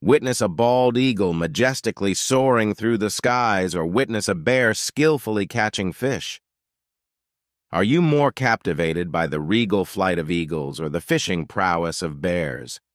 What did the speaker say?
Witness a bald eagle majestically soaring through the skies, or witness a bear skillfully catching fish. Are you more captivated by the regal flight of eagles or the fishing prowess of bears?